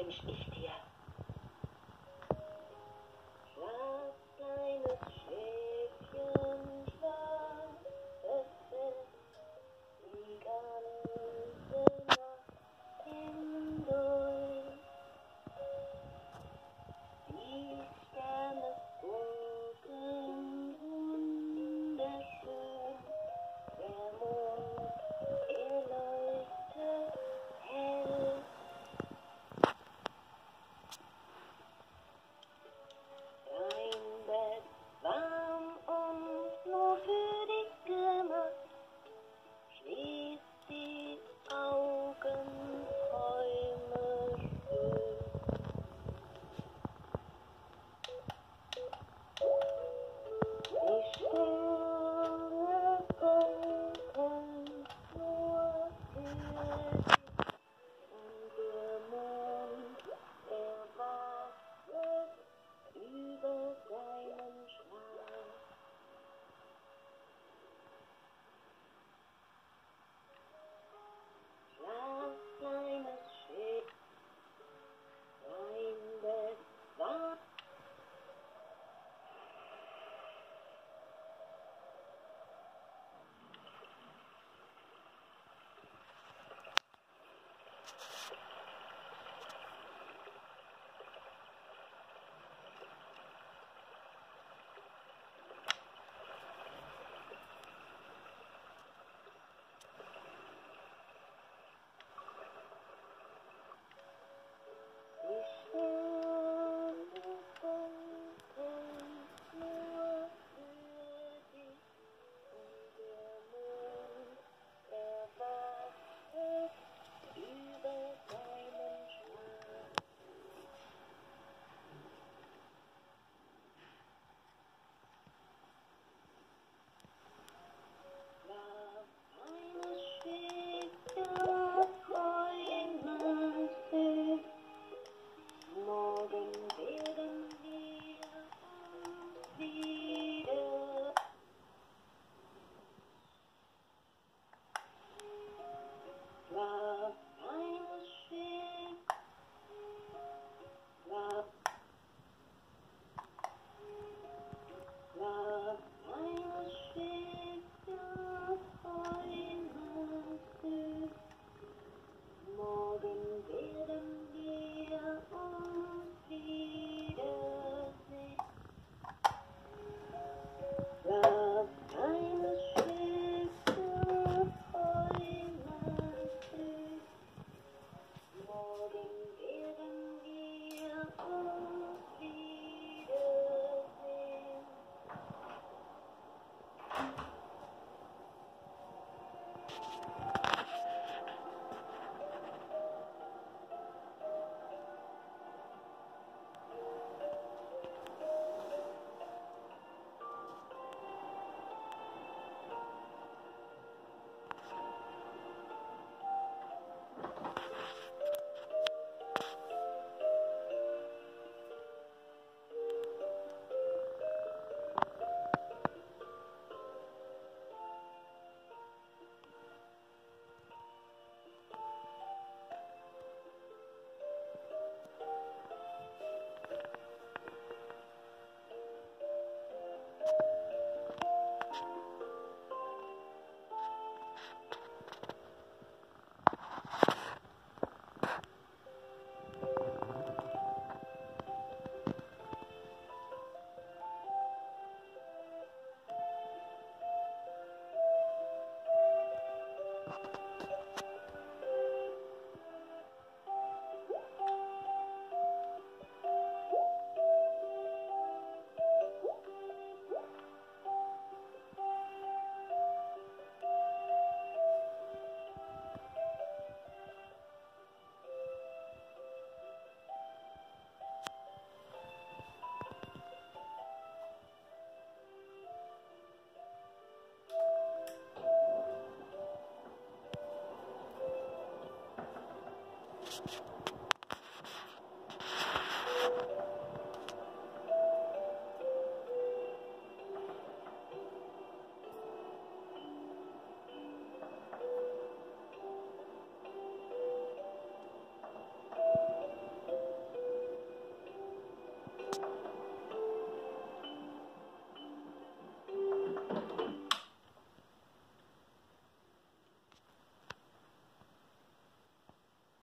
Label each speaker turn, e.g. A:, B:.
A: wünsch ich dir. Schlaf, kleines Schäfchen, schlaf, es ist die ganze Nacht hindurch. Die Sterne funkeln wunderschön, der Mond, er leuchtet hell. Dein Bett warm und nur für dich gemacht, schließ die Augen, träume schön. Die Sterne funkeln nur für dich und der Mond, er wartet über deinen Schlaf. Schlaf, kleines Schiff, dein Bett warm. Die Sterne funkeln nur für dich und der Mond, er wartet über deinen Schlaf. Schlaf, kleines Schiffchen, träume süß. Morgen werden wir uns wieder. Schlaf, kleines Schiff, schlaf, schlaf, kleines Schiffchen, träume süß. Morgen werden wir uns wiedersehen. Schlaf, kleines Schiffchen, träume süß. Morgen werden wir uns wiedersehen.